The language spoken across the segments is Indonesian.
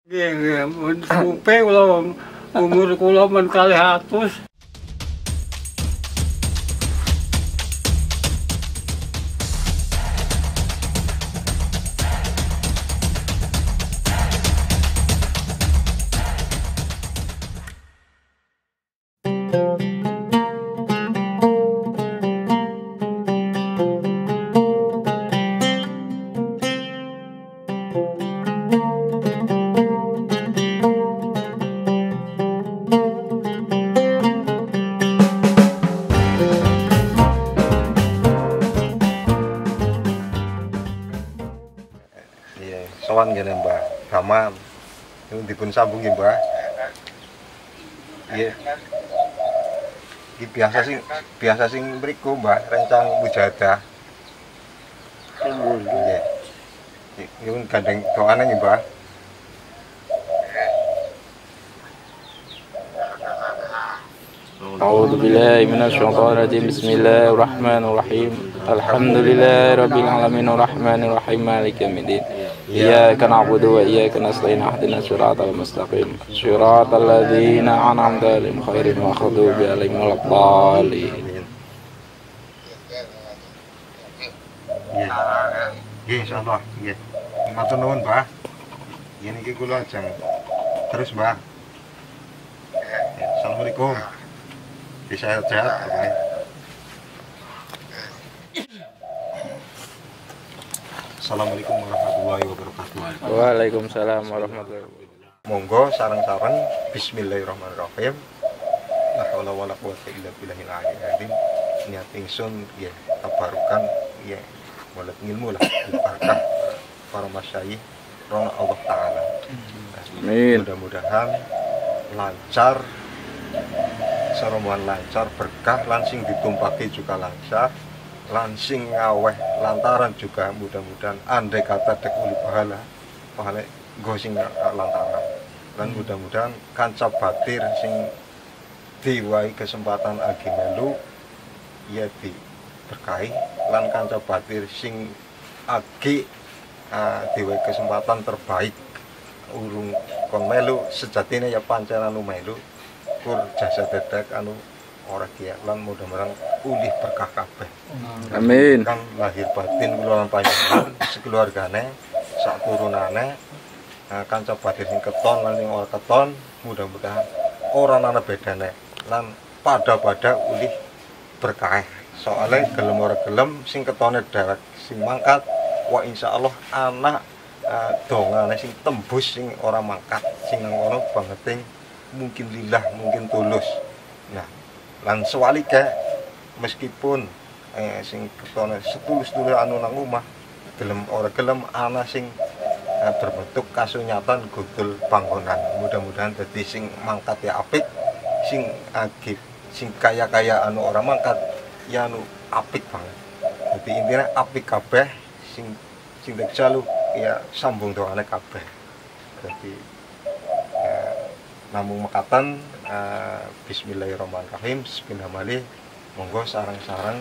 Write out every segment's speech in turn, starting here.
Nggih, mun supe kula umur kula men 200. Sowan ngene Mbah, Gaman. Niku dipun sambung nggih Mbah. Nggih. Iki biasa sing mriku Mbah, rencang mujadah. Nggih. Niku gandeng doane nggih Mbah. أعوذ بالله من الشيطان الرجيم بسم الله الرحمن الرحيم الحمد لله رب العالمين الرحمن الرحيم مالك يوم الدين إياك نعبد وإياك نستعين اهدنا الصراط المستقيم صراط الذين أنعمت عليهم غير المغضوب عليهم ولا الضالين. Nggih, insyaallah nggih. Matur nuwun, Mbah. Nggih niki kula ajeng terus, Mbah. Assalamualaikum. Bisa sehat, oke. Assalamualaikum warahmatullahi wabarakatuh. Waalaikumsalam warahmatullahi wabarakatuh. Monggo sareng-sareng bismillahirrahmanirrahim. La haula wala quwwata illa billahil aliyyil azim. Niat ingsun nggih tabarukan nggih golek ilmu lah berkah para masyayikh rono Allah taala. Amin. Mudah-mudahan lancar, serombongan lancar, berkah, lansing ditumpaki juga lancar, lansing ngaweh lantaran juga mudah-mudahan andai kata dek uli pahala nggo sing lantaran. Dan mudah-mudahan kanca batir sing diwai kesempatan agi melu ya di berkahi lan kanca batir sing agi diwai kesempatan terbaik urung kon melu sejatine ya pancen anu melu kur jasa dedek anu ora kiye lan mudah-mudahan ulih berkah kabeh. Amin. Kan lahir batin kula lan panjenengan sekeluargane sak turunane kanca batin sing keton lan sing ora keton mudah-mudahan ora ana bedane lan pada ulih berkah. Soale gelem ora gelem sing ketone dhewek sing mangkat wa insyaallah anak dongane sing tembus sing ora mangkat sing ngono bangeting mungkin lillah mungkin tulus. Nah, lan sewalike meskipun sing ketone setulus-tulus anu nang omah gelem ora gelem ana sing berbentuk kasunyatan gudul panggonan. Mudah-mudahan dadi sing mangkat ya apik, sing agib, sing kaya-kaya anu ora mangkat ya anu apik banget. Dadi intine apik kabeh sing jalu ya sambung doane kabeh. Jadi namung mekatan bismillahirrahmanirrahim sepindah malih monggo sareng-sareng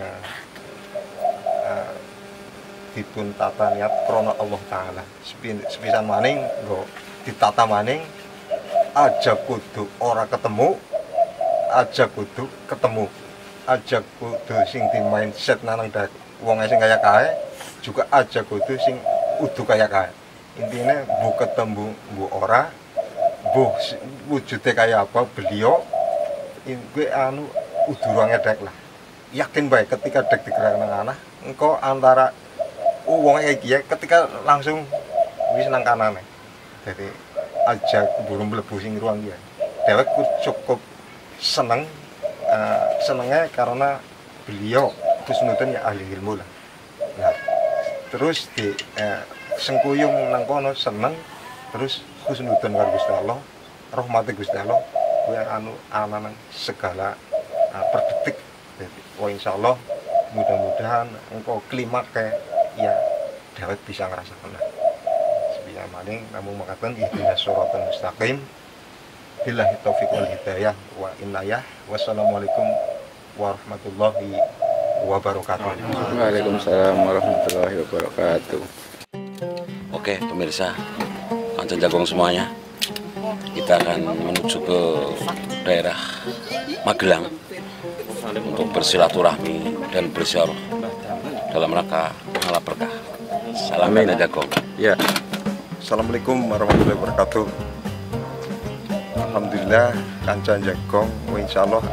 dipun tata niat krana Allah taala. Sepisan maning nggo ditata maning aja kudu ora ketemu, aja kudu ketemu, aja kudu sing di mindset nang wong sing kaya kae juga aja kudu sing udu kaya kae. Intine bu ketemu bu ora, bu wujudnya kaya apa beliau gue anu udu ruangnya dek lah. Yakin baik ketika dek digerak nang anak engko antara wong iki ketika langsung wis nang kanane. Jadi aja burung mlebu sing ruang iki. Dhewek cukup seneng senengnya karena beliau husnudzon ya ahli ilmu lah. Nah, terus di sengkuyung nang kono seneng terus husnudzon karo Gusti Allah, rahmate Gusti Allah kuwi anu ana nang segala per detik. Wah insyaallah mudah-mudahan engkau klimak kayak ya dawet bisa ngerasakan lah. Sebiya maning namung makaten ihdinas shiratal mustaqim. Billahi taufiq wal hidayah wa inayah. Wassalamualaikum warahmatullahi wabarakatuh. Waalaikumsalam warahmatullahi wabarakatuh. Oke pemirsa, Ancan Jagung semuanya. Kita akan menuju ke daerah Magelang untuk bersilaturahmi dan berziarah dalam rangka malam berkah. Salam Ancan Jagung. Ya. Assalamualaikum warahmatullahi wabarakatuh. Alhamdulillah Kancan Jagung insya Allah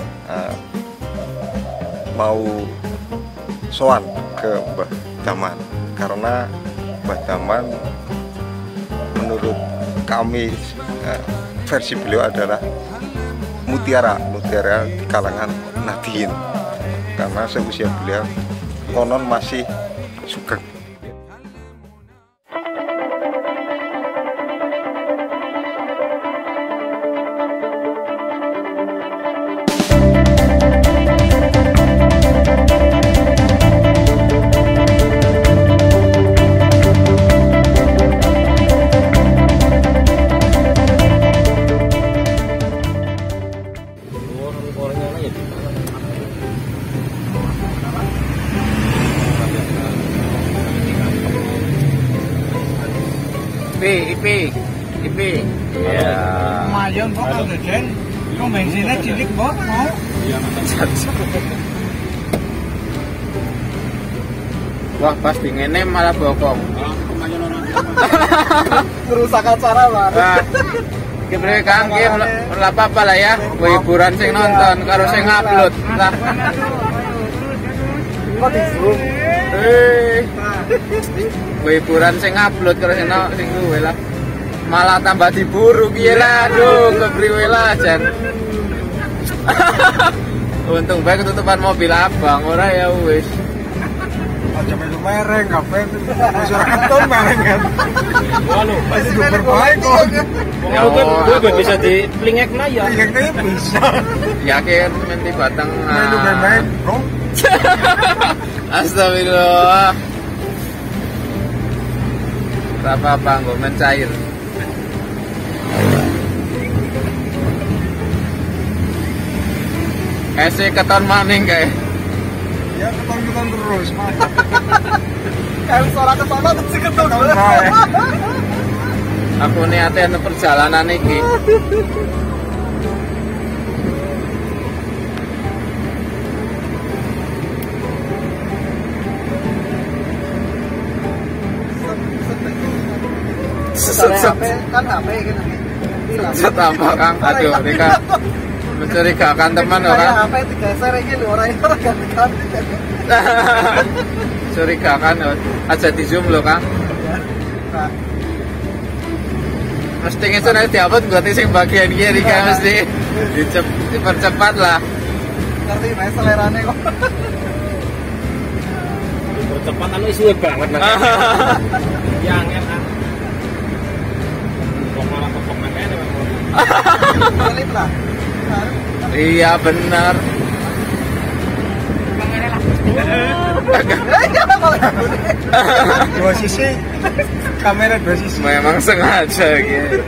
mau sowan ke Mbah Daman, karena Mbah Daman menurut kami versi beliau adalah mutiara di kalangan Nadiyin, karena seusia beliau konon masih sugeng. IP. Ya. Lumayan kok Kang Deden. Kok bensinnya cilik kok mau? Wah, pasti ngene malah bokong. Merusak acara banget. Kibre Kang ki ora apa-apa lah ya. Hiburan sing nonton karo sing ngupload. Lah. Kok di-zoom? Hiburan sing ngupload karo sing duwe lah. Malah tambah diburu piye lah, aduh kepriwe lah jan. Untung bae ketutupan mobil abang, ora ya wis. Aja melu mereng, kabeh masyarakat tuh mereng kan. Walu, masih berbaik kok. Ya gue bisa diplingek lah ya. Plingeknya bisa. Yakin menti batang. Melu main, bro. Astagfirullah. Apa-apa nggo mencair. Ese keton maning kae. Ya keton terus, mantap. Kalau suara keton terus keton. Aku niate anu perjalanan iki. Kan HP kan. Setambah Kang, aduh Rika mencurigakan teman orang. HP digeser iki lho ora ganti-ganti. Curigakan aja di zoom lho Kang. Mesti itu nanti diupload berarti sing bagian kiri kan mesti dipercepat lah. Ngerti mas selerane kok. Percepat anu isuwe banget nang. Yang enak. Iya benar. Dua sisi kamera dua sisi. Memang sengaja gitu.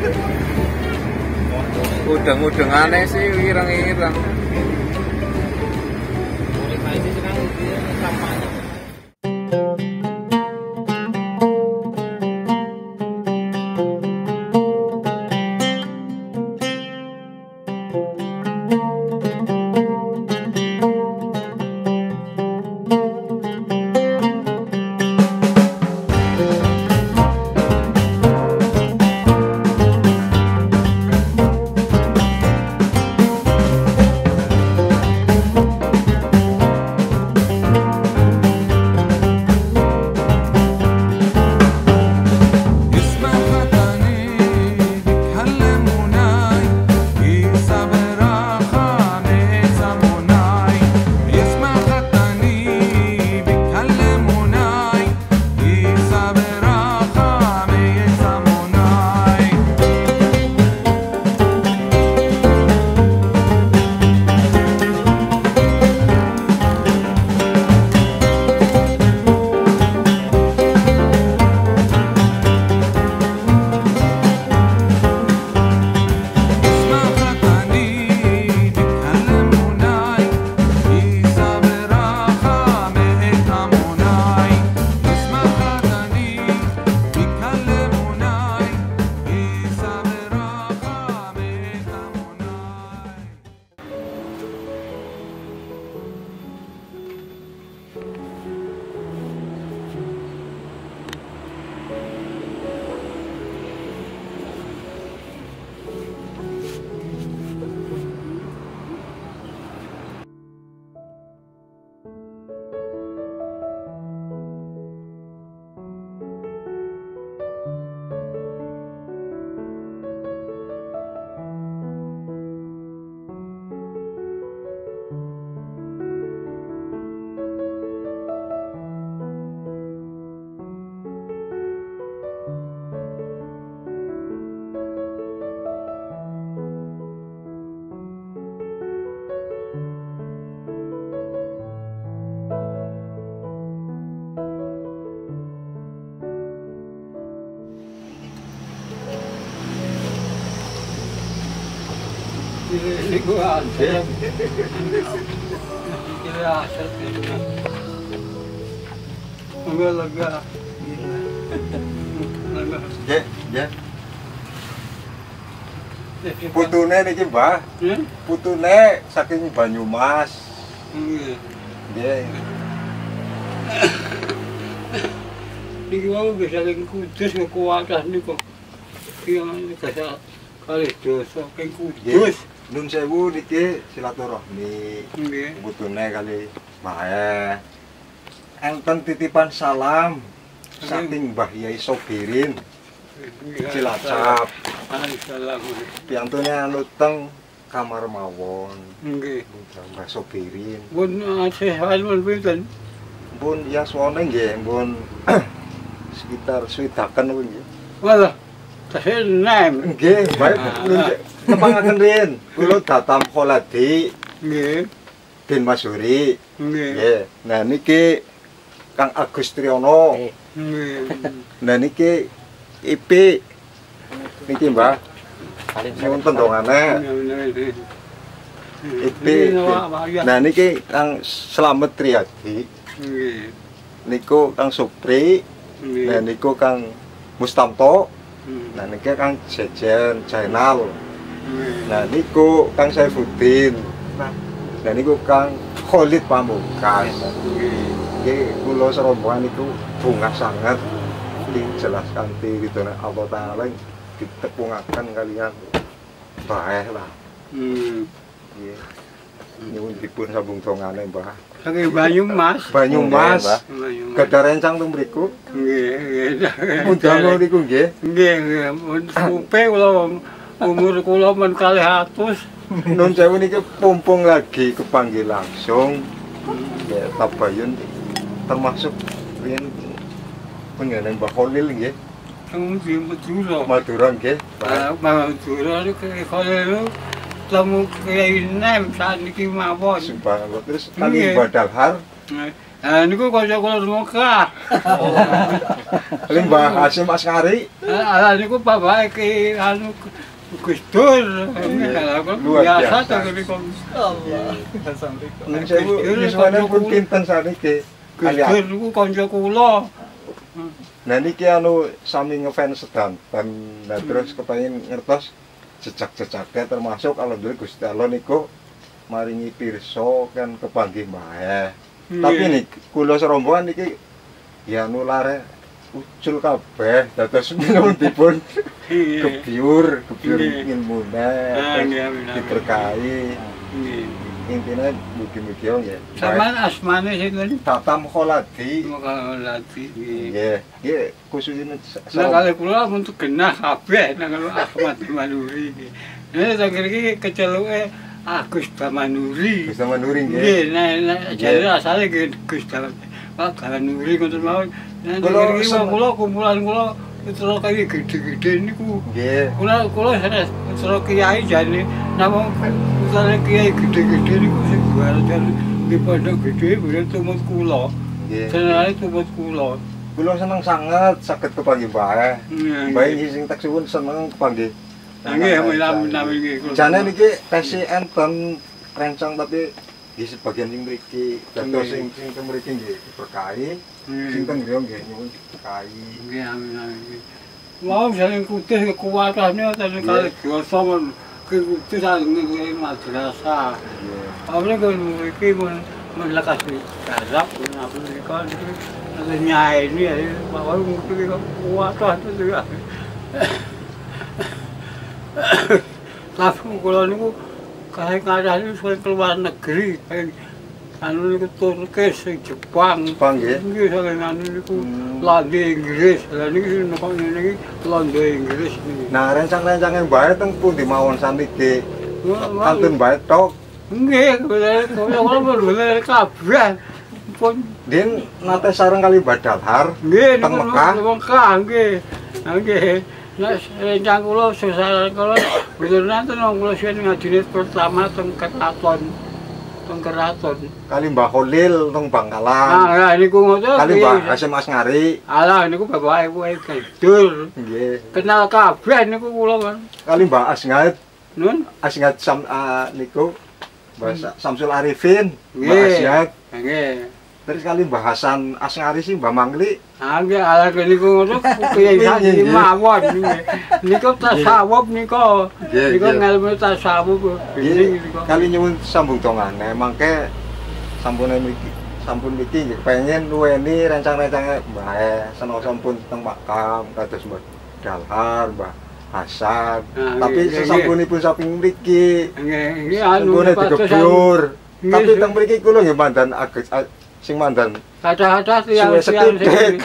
Udeng-udeng aneh sih, ireng-ireng. niku asal. Kira asal niku. Enggak lega. Nggih, nggih. Putune niki, Mbah. Putune saking Banyumas. Nggih. Nggih. Niki wau bisa ning Kudus kekuatan niku. Yang kaya kali dosa ning Kudus. Nun sewu niki silaturahmi. Nggih. Putune kali Mbah. Enten titipan salam saking Mbah Yai Sobirin Cilacap. Salam. Piantune anu teng kamar mawon. Nggih. Mbah Sobirin. Pun sehat pun pinten. Pun yaswane nggih, pun sekitar swidaken nggih. Walah. Tasih enem. Nggih, baik tepangaken rin. Kula datam Kholadi Nggih. bin Masuri. Nggih. Nggih. Nah niki Kang Agus Triyono. Nggih. Nah niki IP niki Mbah. Nyuwun tendongane. IP. Nah niki Kang Slamet Triyadi. Nggih. Niku Kang Supri. Nah niku Kang Mustamto. Nah niki Kang Jejen Jainal. Nah niku Kang Saifuddin. Nah niku Kang Khalid Pamungkas. Nggih kula serombongan niku bungah sanget dijelas kanthi ridhone Allah taala ditepungaken kalian bae lah. Nggih. Nyuwun dipun sambung dongane Mbah. Saking Banyumas. Banyumas. Banyumas. Gadah rencang teng mriku. Nggih. Mundang niku nggih. Nggih, nggih. Mun supe kula umur kula men 200. Nun sewu niki pumpung lagi kepanggih langsung. Ya Tabayun termasuk riyen pengen Mbah Khalil nggih. Teng di Madura. Madura nggih. Madura niku kalau temu kiai nem saat niki mawon. Subhanallah. Terus kali Badalhar. Nah niku kanca kula Mekah. Kali Mbah Hasyim Askari. Niku bapake ki anu Gus Dur. Luar Biasa biasa. to niku. Allah. Nun sewu yuswane pun pinten saniki. Gus Dur niku kanca kula. Nah niki anu sami ngefans sedanten. Nah terus kepengin ngertos jejak-jejaknya termasuk alhamdulillah Gusti Allah niku maringi pirsa kan kepanggih mbae. Tapi nih kula serombongan niki ya nulare ucul kabeh dados minum dipun kebiur ilmune diberkahi. Intinya mugi-mugi nggih. Sampeyan asmane sinten? Tatam Kholadi. Kholadi. Nggih, nggih khususnya Nah kalau kula untuk genah kabeh nang Ahmad Manuri. Nek tak iki keceluke Agus Bamanuri. Gus Manuri nggih. Nggih, nek jare asale Gus Bamanuri ngoten mawon. Nek iki kula kumpulan kula terus kaya gede-gede niku. Nggih. Kula terus kiai jane namung misalnya kiai gede-gede niku sing jualan di pondok gede bener tumut kula. Nggih. Senengane tumut kula. Kula seneng sanget saged kepanggih mbae. Mbae iki sing tak suwun seneng kepanggih. Nggih, menawi nggih. Jane niki tesih enten rencang tapi di sebagian sing mriki dados sing mriki nggih diberkahi. Sing teng griya nggih nyuwun diberkahi. Nggih, amin. Mau saling Kudus kekuatannya tadi kali dosa men Kudus nggih madrasah. Apa kan mriki men lekas garap apa niku ada nyai ini ya bahwa mungkin kekuatan itu ya. Tapi kalau niku kadang-kadang sering keluar negeri, anu niku Turki, Jepang, nggih saking anu niku Landa Inggris, lha niki niki Landa Inggris niki. Nah, rencang-rencange mbae teng pundi mawon saniki? Kantun mbae tok. Nggih, kula bener kabeh. Pun Den nate sareng kali Badalhar nggih teng Mekah. Mekah nggih. Nggih. Nek rencang kula sesaran kula bener nanten kula sing ngajine pertama teng Keraton. Teng Keraton. Kali Mbah Khalil teng Bangkalan. Ah, niku ngoten. Kali Mbah Hasyim Askari. Alah niku bapake kuwi Kidul. Nggih. Kenal kabeh niku kula kan. Kali Mbah Asngait. Nun? Asingat niku bahasa Samsul Arifin, Mbak Nggih. Asyad. Nggih. Terus kali bahasan Asngari sih Mbak Mangli. Nggih ala niku ngono kaya sami mawon nggih. Niku tasawuf niku. Nggih, Niku nggih. ngelmu tasawuf Nggih, niku. kali nyuwun sambung tongane mangke sampun niki nggih pengen nuweni rencang-rencange Mbah sampun teng makam kados Mbah Dalhar, Mbah Hasan. Tapi nggih, sesampunipun samping mriki Nggih anu sampune digebyur. Nggih, Tapi nggih. teng mriki kula nggih mandan sing mandan Kata-kata suwe setitik.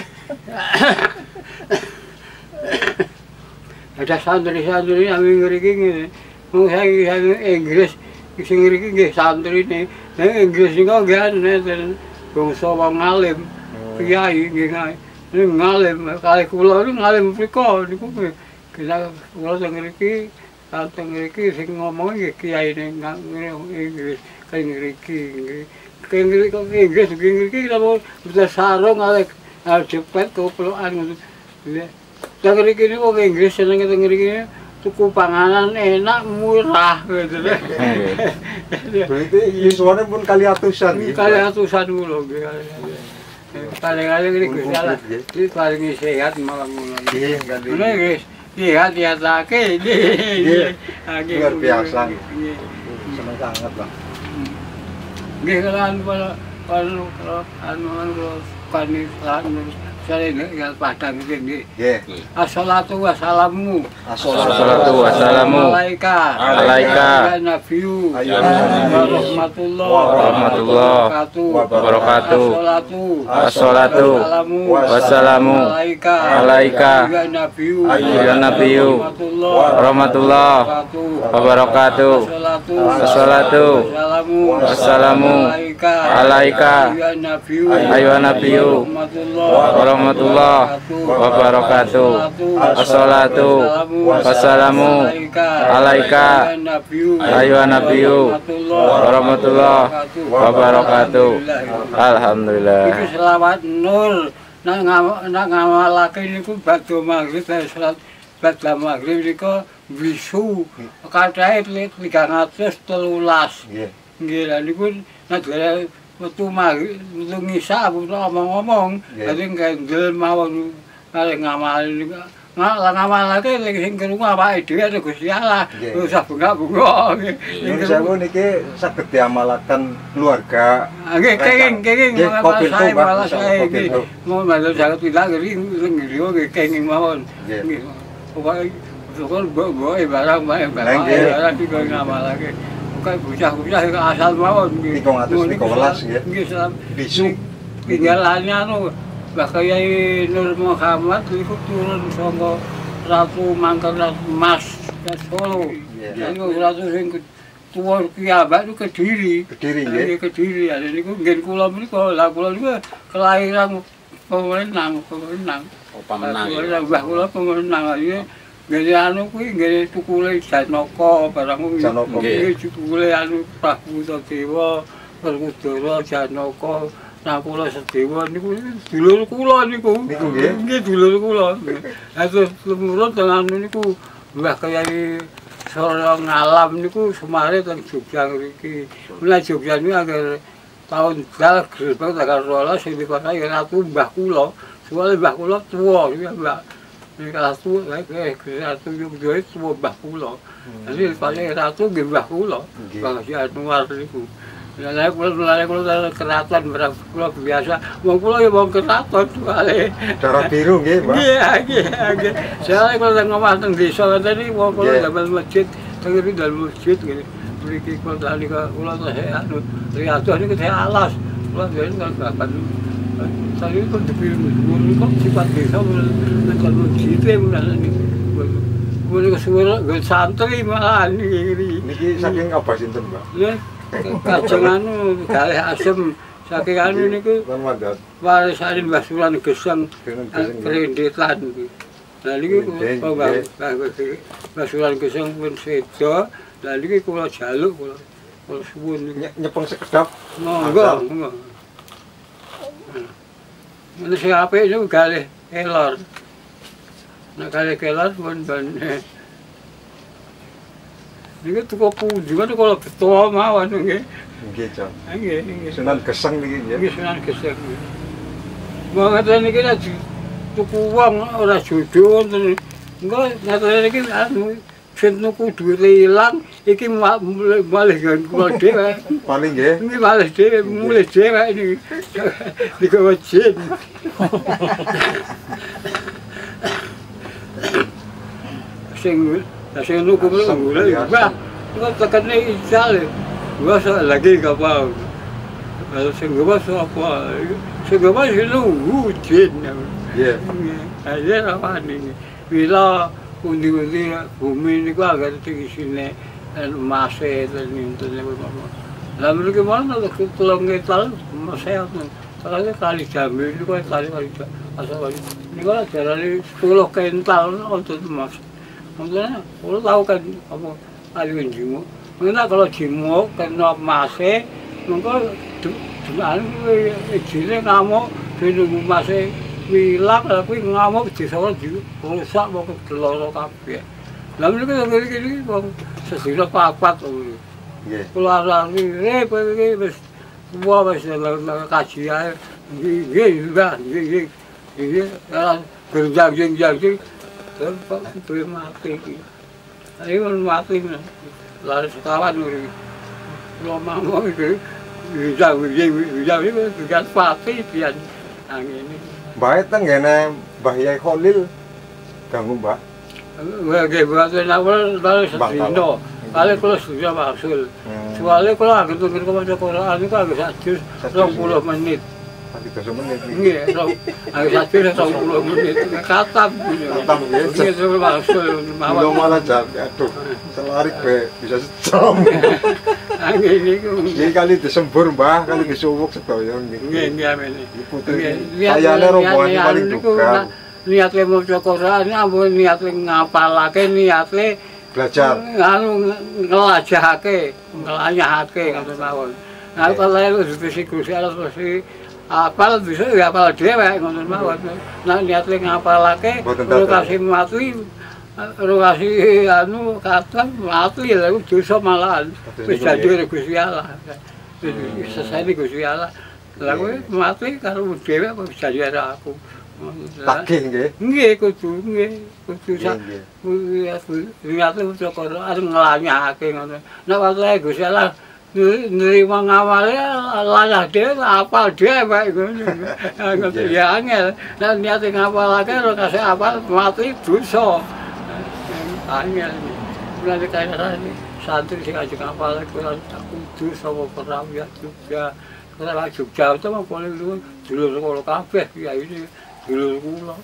Ada santri-santri yang ngriki ngene. Wong saya Inggris sing ngriki nggih santrine. Nek Inggris niku nggih anu bangsa wong alim. Kiai nggih ngalim kali kula niku ngalim mriko niku kena kula teng ngriki sing ngomong nggih kiai ning Inggris kali ngriki nggih. Inggris kita bisa sarung ada cepet koplokan ngono. Teng ngriki niku wong Inggris seneng teng ngriki tuku panganan enak murah gitu. Berarti yuswane pun kali atusan nggih. Kali atusan kula nggih. Kali-kali niku salah. Iki paling sehat malah ngono. Nggih, kali. Ngono guys. Iya, diatake. Luar biasa. Nggih. Seneng sangat lah. Nggih kalau saya ingat Padang ini. Nggih. Assalatu wassalamu. Assalatu wassalamu Alaika. Alaika. Ya Nabiyu. Ya Warahmatullah wabarakatuh. Assalatu. Assalatu wassalamu Alaika. Ya Nabiyu. Ya Nabiyu. Warahmatullah wabarakatuh. Assalatu wassalamu Alaika. Ya Nabiyu. Ya Nabiyu. Warahmatullah wabarakatuh. Assalatu wassalamu Alaika. Ayyuhan nabiyyu warahmatullah wabarakatuh. Alhamdulillah. Iki selawat nur nak ngamalake niku badhe maghrib salat badhe maghrib niku bisu kacahe 313. Nggih. Nggih lha niku negara metu maghrib metu ngisa ngomong-ngomong dadi kendel mawon kali ngamal niku ngamalake sing krungu awake dhewe karo Gusti Allah usah bunga-bunga Nyuwun sewu niki saged diamalaken keluarga. nggih kenging Nggih, kopil tuh, Mbak. malah saya Kopil nggih tuh. mau malah sangat tidak ngriyo nggih kenging mawon Nggih. nggih pokoke syukur mbok barang Nggih. iki ngamalake pokoke bocah-bocah asal mawon nggih 312 nggih. nggih salam Bisu. tinggalannya anu Mbah Kyai Nur Muhammad itu turun saka Ratu Mangkurat Mas Solo. Niku ratu sing tuwa kiamat itu Kediri. Kediri nggih. Nggih Kediri. Ada niku nggih kula menika. Lah kula niku kelahiran pemenang. Mbah kula pemenang aja. Nggih anu kuwi nggih tukule Janaka barang Janaka. nggih tukule anu Prabu Dewa Werkudara Janaka. Nah kula Sedewa niku dulur kula niku. Niku nggih? Nggih dulur kula. Lah terus lumurut dengan niku Mbah Kyai Sora Ngalam niku semare teng Jogja mriki. Mulai Jogja niku agar tahun dal gerbang tanggal 12 sing dikotai ratu mbah kula. Soale mbah kula tuwa iki Mbah. Nek ratu ratu Jogja tuwa mbah kula. Jadi paling ratu nggih mbah kula. Bang Anwar niku. Lah kula keraton berapa kula biasa. Wong kula ya wong keraton soalé. Darah biru nggih, Mbak. Nggih. Soale kula ngomong teng desa tadi wong kula damel masjid, teng dalam masjid ngene. Mriki kula tadi kula anu riadah niku teh alas. Kula dhewe kan bapak. Saya itu dipilih kok sifat desa kalau masjid mulane niku. Kula suara santri malah Niki saking apa sinten, Mbak? Kajeng anu kalih asem saking anu niku Lan mandat. warisane Mbah Sulan Geseng Prendetan. Lah niku Mbah Sulan Geseng pun sedo. Lah niki kula jaluk kula suwun niku. Nyepeng sekedap. Monggo. Ini sing apik niku kalih kelor. Nek kalih kelor pun Niki teko pundi kan kalau ketua mawon nggih. Nggih, Cak. Nggih. Sunan Geseng niki nggih. Nggih Sunan Geseng. Ngaten niki nek tuku wong ora jodoh wonten. Engko ngaten niki anu sing nuku duwite ilang iki malih ganggu dhewe. Paling nggih. Nggih malih dhewe mulih dhewe niki. Digawa jin. Sing nuku mulih wah kok tekene isale. Gua lagi kapal. Kalau sing gua apa? Sing gua nunggu jin. Iya. Aja apa ini? Bila undi-undi bumi ini gua agak tinggi sini masih dan itu lalu gimana kalau ngetal masih apa? Kali jambil itu kali asal kali. Ini kalau dari 10 kental untuk mas. Maksudnya, kalau tahu kan apa kali jimu. Karena kalau jimu kena masih, maka dengan jine ngamuk nunggu masih wilang tapi ngamuk disawat rusak mau keloro kabeh. Lah menika iki wong sesira papat lho. Nggih. Kula arani wis semua wis kaji ae. Nggih. Kerja-kerja terus mati iki. Ayo mati. Lalu sekawan iki. Kula mau iki bisa tugas pati pian angin. Mbah tenggene Mbah Yai Khalil ganggu Mbah. Nggih buat awal dari sedino. Kali kula sudah masul. Soale kula agak tunggu maca Quran niku agak sajus 20 menit. Pasti 20 menit. Nggih, agak sajus 20 menit. Katam. Katam nggih. Nggih sudah masul. Belum malah jam. Aduh, selarik be bisa sejam. Angin niku. Nggih kali disembur Mbah, kali disuwuk sedaya nggih. Nggih amin. Kayane rombongan paling duka. Niate maca Quran ampun niate ngapalake niate Belajar. Anu ngelajahake, ngelanyahake ngoten mawon. Nah kalau wis Gusti Allah terus apal bisa ya apal dhewe ngoten mawon. Nah niate ngapalake lokasi mati lokasi anu katon mati lha dosa malahan. Wis dadi Gusti Allah. Selesai Gusti Allah. Lah kowe mati karo dhewe apa bisa jadi aku. Takih nggih. Nggih kudu sak. Niate maca Quran arep nglanyahake ngono. Nek wae Gusti Allah nerima ngawale layah dhewe apal dhewe ngono. Ya angel. Nek niate ngapalake ora kasih apal mati dosa. Angel. Mulane kaya santri sing ajeng ngapalake ora kudu sapa perawiat juga. Ora Jogja itu mah paling dulur kula kabeh kiai iki. Dulur kula.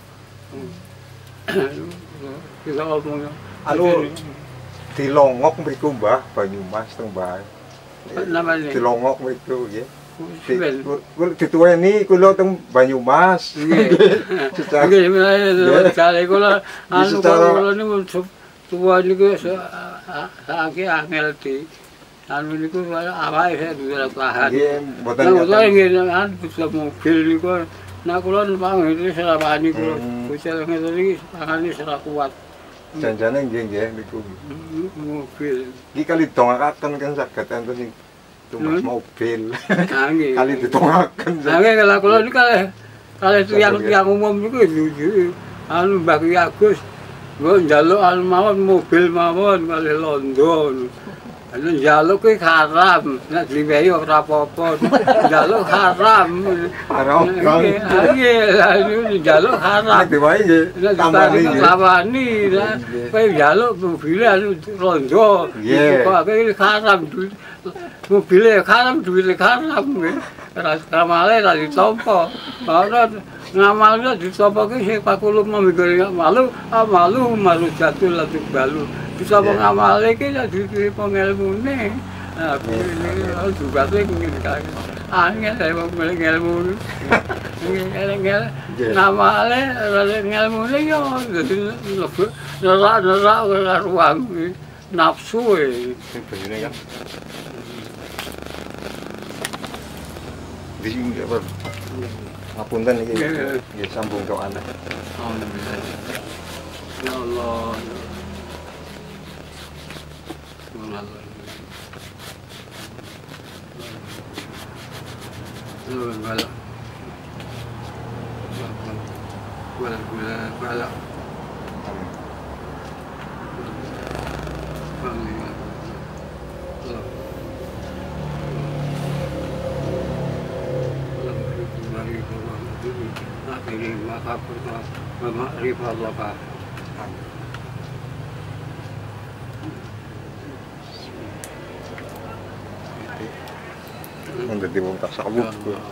Kita ngomong anu dilongok mriku Mbah Banyumas teng Mbah. Namanya Dilongok mriku nggih. Kula dituweni kula teng Banyumas. Nggih. Nggih, kali kula anu kula niku tuwa niku saiki angel di anu niku awake saya tahan. Nggih, mboten nggih anu bisa mobil niku. Nah kula numpak ngene sarapani kula. Bocah ngene iki tangane ora kuat. Janjane nggih niku. Mobil. Iki kali dongakaken kan saged enten sing tumbas mobil. Nggih. Kali didongakaken. Nggih kalau kula niku kalih tiyang umum niku anu Mbah Ki Agus. Nggo njaluk anu mawon mobil mawon kalih London. Anu njaluk kuwi haram, nek diwehi ora apa-apa. Njaluk haram. Haram kan. Nggih, njaluk haram. Nek diwehi nggih tambani nggih. Tambani. Kowe njaluk mobil anu rondo. Kok iki haram. Mobil haram, duit haram nggih. Ramale ra ditampa. Ora ngamalnya ditampa ki sing pakuluk mamikir malu, malu jatuh latuk balu. Bisa mengamali ki ya diberi pengelmune. Nah, ini juga tuh ingin kali. Angin saya mau ngelmu. Ngel namale ngelmune yo dadi nerak ruang nafsu e. Begini kan. Di sini apa? Ngapunten iki. Nggih sambung ke ana. Ya Allah. Menjadi wong tasawuf.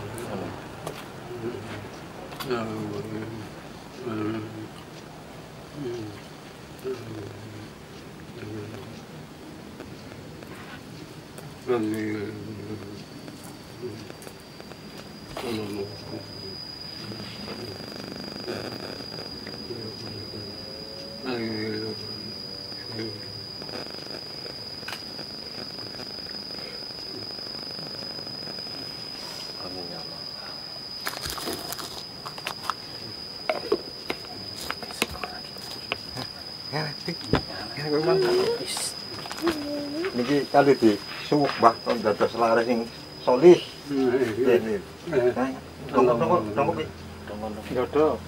Niki kali di suwuk Mbah kon dados laris sing solih. Nggih. Tunggu Ki. Jodoh.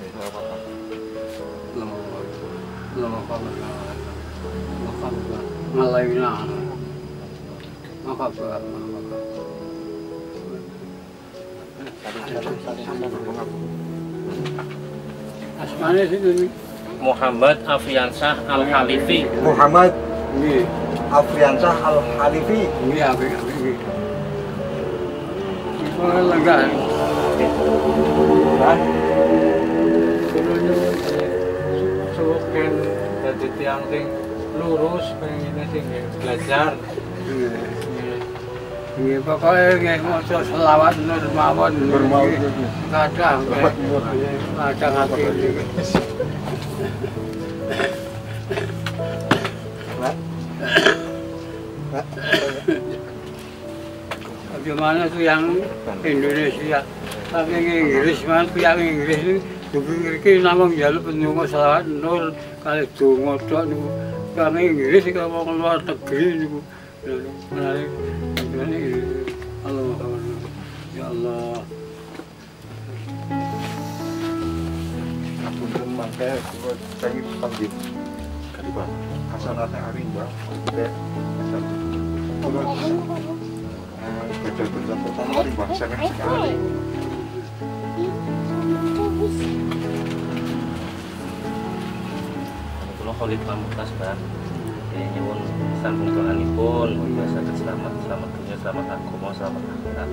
Asmane sing Muhammad Afriansah Al-Halifi. Muhammad Afriansah Al-Halifi. Iya, nggih. Iku lega. Suken dadi tiyang sing lurus pengen sing belajar. Nggih, pokoke nggih maca selawat nur mawon. Kadang kadang ati iki. Bagaimana tuh yang Indonesia, tapi yang Inggris mana tuh yang Inggris ini, dukung namang jalur penunggu selawat nur kali dungo tok niku, yang Inggris kalau mau keluar negeri niku, menarik, gimana ini, Allah, ya Allah. Apunten mangke kula pengen panggil kaliban hasanate ari Mbah. Kerja pertama di bangsa sekali. Kula Khalid Pamungkas, Mbah. Nyuwun sambung doanipun, biasa selamat dunia, selamat agama, selamat akhirat.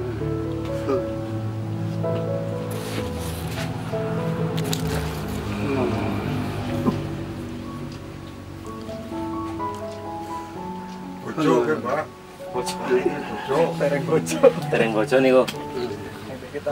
Bojo ke Mbah. Bojo, tereng bojo. Dereng bojo niku. Kita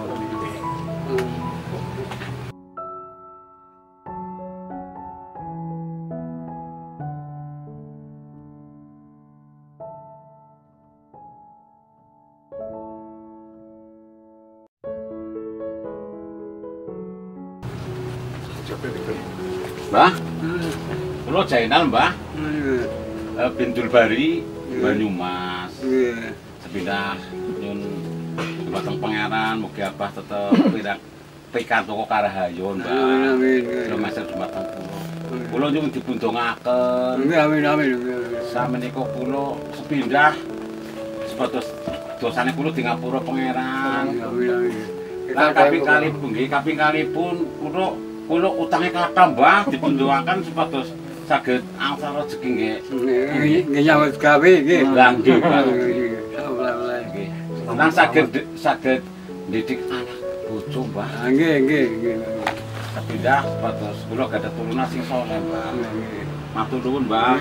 Mbah, kula jaenal Mbah, Bintul Bari, Banyumas, sepindah nyun dumateng pangeran, mugi abah tetep pikantuk karahayon Mbah. Kula matur dumateng kula. Kula nyuwun dipundhongaken. Amin. Samenika kula sepindah sepados dosane kula di ngapura pangeran. Lah kaping kalipun kula utange kathah Mbah dipundhongaken supados saged angsal rezeki nggih. Nggih nyambut gawe nggih. Lah nggih, Pak. Nggih. Lan saged didik anak bojo Mbah. Nggih. Sepindah supados kula gadah turunan sing saleh Mbah. Matur nuwun Mbah.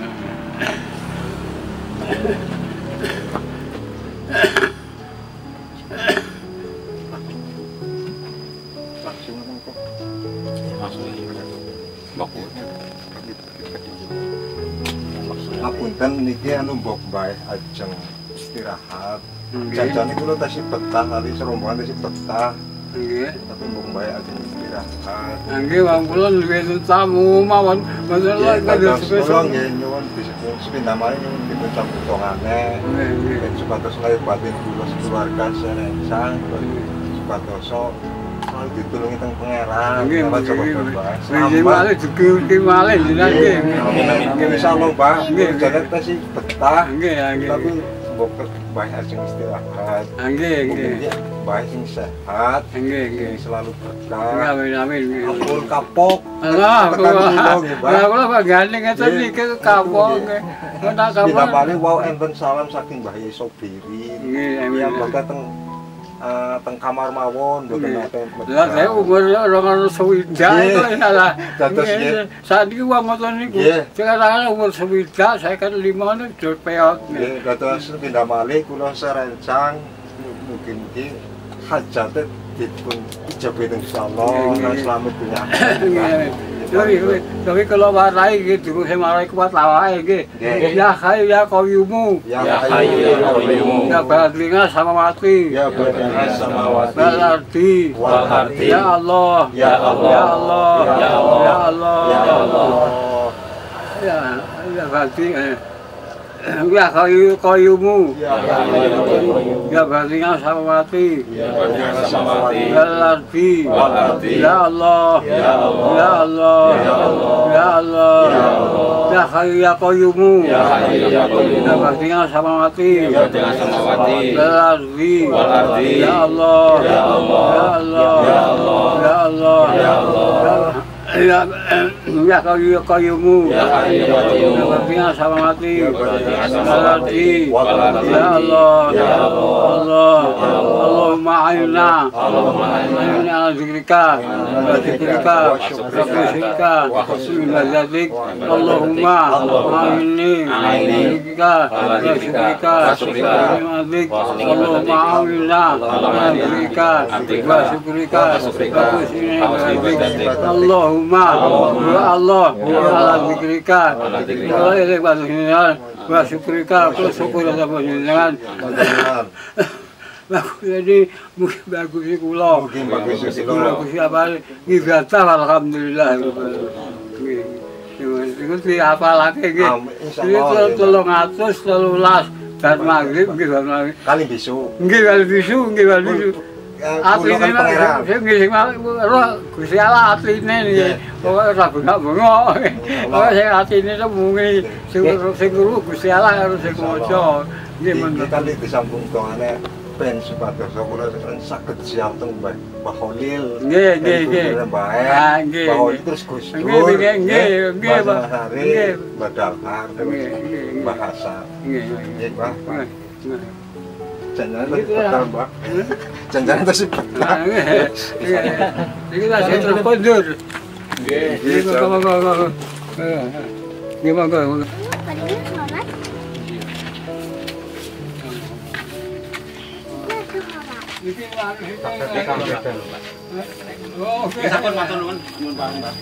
Apunten niki anu mbok mbae ajeng istirahat. Janjane kula tasih betah kali serombongan tasih betah. Nggih. Tapi mbok mbae ajeng istirahat. istirahat. Nggih, wong kula duwe tamu mawon. Mboten lho kados Kula nggih nyuwun sepindah malih nyuwun dipun putongane. Nggih. Supados lahir batin kula keluarga serengsang supados selalu ditulungi teng pangeran. Nggih, Nggih, malih dugi malih jenengan nggih. Nggih, insyaallah, Pak. Nggih, jagat sih betah. Nggih, nggih. Tapi mbok banyak sing istirahat. Nggih, nggih. Banyak sing sehat. Nggih, nggih. Selalu berkah. Amin, amin. Ampun kapok. Allah, Tekan kula nggih, Pak. kula bagane ngeten iki kapok nggih. Kena Kita kapok. paling wow enten salam saking Mbah Yai Sobiri. Nggih, amin. Ya mbok teng kamar mawon mboten nate. Lah saya umur orang sewidak itu salah. Dados nggih. Saat ini uang ngoten niku. Nggih. Sekarang umur sewidak saya kan 5 nih sudah peot. Nggih, dados pindah malih kula serencang mungkin iki hajate dipun ijabahi insyaallah lan selamat dunya. Tapi kalau warai gitu, saya marai kuat lawai gitu. Ya Hayyu ya Qayyumu. Ya Hayyu ya Qayyum. Ya Badi'as samawati. Ya Badi'as samawati. Wal ardi. Wal ardi. Ya Allah. Ya Allah. Ya Allah. Ya Allah. Ya Allah. Ya Allah. Ya Badi'as. Ya Hayyu Qayyumu. Ya Hayyu ya Qayyum. Ya Badi'as samawati. Ya Badi'as samawati. Wal ardi. Wal ardi. Ya Allah. Ya Allah. Ya Allah. Ya Allah. Ya Allah. Ya Allah. Ya Hayyu ya Qayyumu. Ya Hayyu ya Qayyum. Ya Badi'as samawati. Ya Badi'as samawati. Wal ardi. Wal ardi. Ya Allah. Ya Allah. Ya Allah. Ya Allah. Ya Allah. Ya Allah. Ya Hayyu ya Qayyumu. Ya Hayyu ya Qayyum. Ya Badi'as samawati. Ya Badi'as Wal samawati. ardi. Wal ardi. Ya Allah. Ya Allah. Allah. Ya Allah. Allahumma a'inna. Allahumma a'inna. A'inna ala zikrika. Wa zikrika. Wa syukrika. Wa husni ibadatik. Allahumma a'inni. Ala zikrika. Wa syukrika. Wa syukrika. Allahumma a'inna. Ala zikrika. Wa syukrika. Wa husni ibadatik. Allahumma ya Allah ala zikrika. Wa ilaihi wa syukrika. Wa syukur sama jenengan. Bagus jadi mungkin bagus sih kula. Mungkin bagus sih kula. Bagus apa ibadah alhamdulillah. Itu sih apa lagi gitu. Ini 313 dan maghrib gitu. Kali bisu. Nggih kali bisu, nggih kali bisu. Atine sing sing roh Gusti Allah atine nggih. Pokoke ora bengak-bengok. Pokoke sing atine muni sing guru Gusti Allah karo sing maca. Nggih men kita di sambung dongane ben supados kula saged siap teng Mbah Holil. Nggih, nggih, nggih. Ah, nggih. Mbah Holil terus Gus Dur. Nggih, nggih, nggih, Pak. Nggih. Mbah Dalhar terus Nggih, nggih. Mbah Hasan. Nggih. Nggih, Pak. Nggih. Jangan betul, Mbak. Jangan terus betul. Iki lah sing terkondur. Nggih, Nggih, monggo. Nggih, monggo. Iki lah Sampun matur nuwun, nuwun Pak.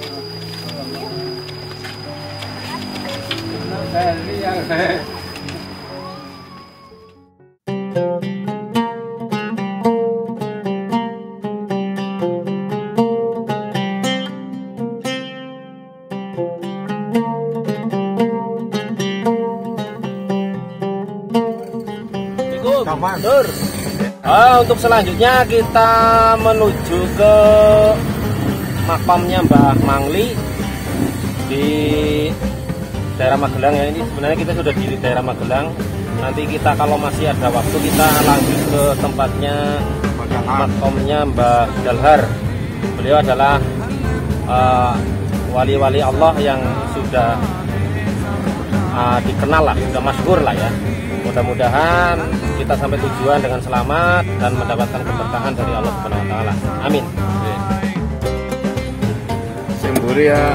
Untuk selanjutnya kita menuju ke makamnya Mbah Mangli di daerah Magelang ya. Ini sebenarnya kita sudah di daerah Magelang. Nanti kita kalau masih ada waktu kita lanjut ke tempatnya makamnya Mbah Dalhar. Beliau adalah wali-wali Allah yang sudah dikenal lah, sudah masyhur lah ya. Mudah-mudahan kita sampai tujuan dengan selamat dan mendapatkan keberkahan dari Allah Subhanahu wa taala. Amin. Semburi ya.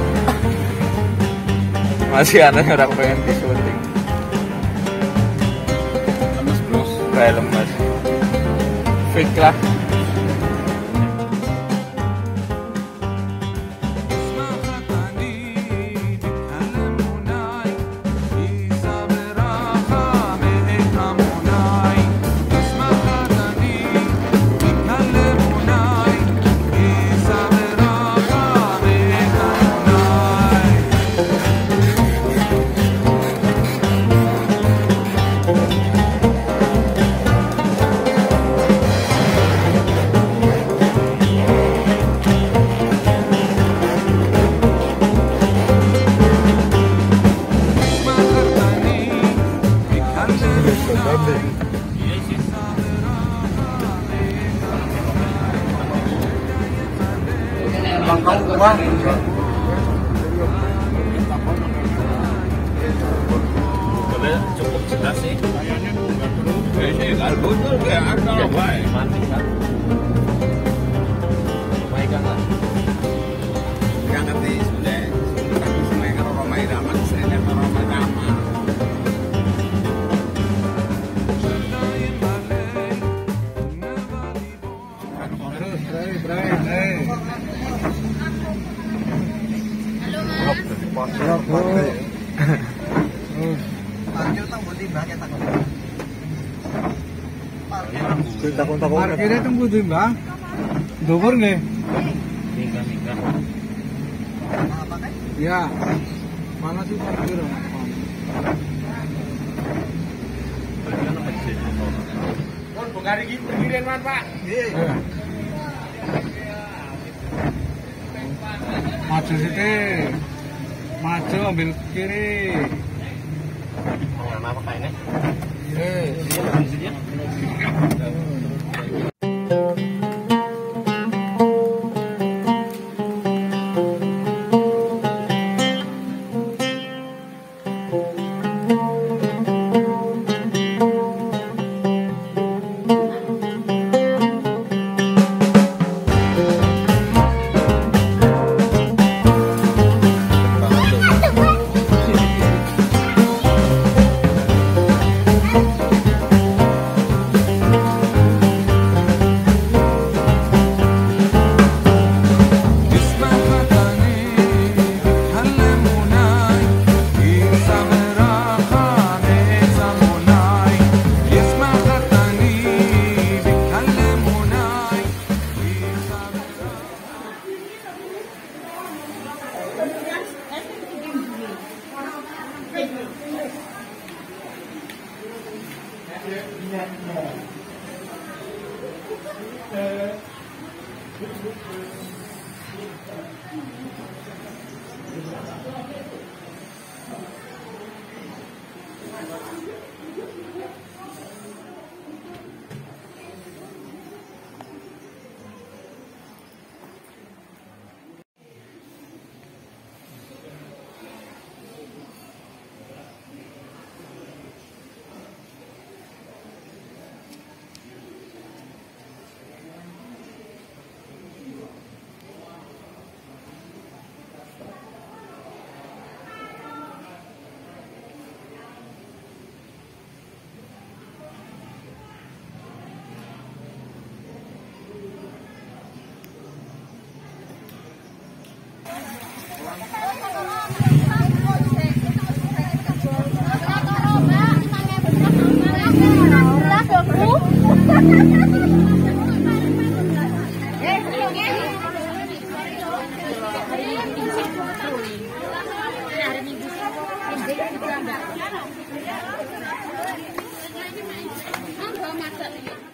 Masih ada orang pengen disunting. Lemes bros. Kayak lemes. Fake lah. Wah. Cukup jelas sih. Mati kan. Baik kan lah. Nggak ngerti sudah. Tapi semua kalau Romai Rama, saya Romai Rama. Parkirnya tunggu di bang, dhuwur nggih. Mingga. Ya, mana sih parkir? Bukan lagi pergiran man Pak. Maju situ, maju ambil kiri. Mana apa kayaknya? Hari Minggu.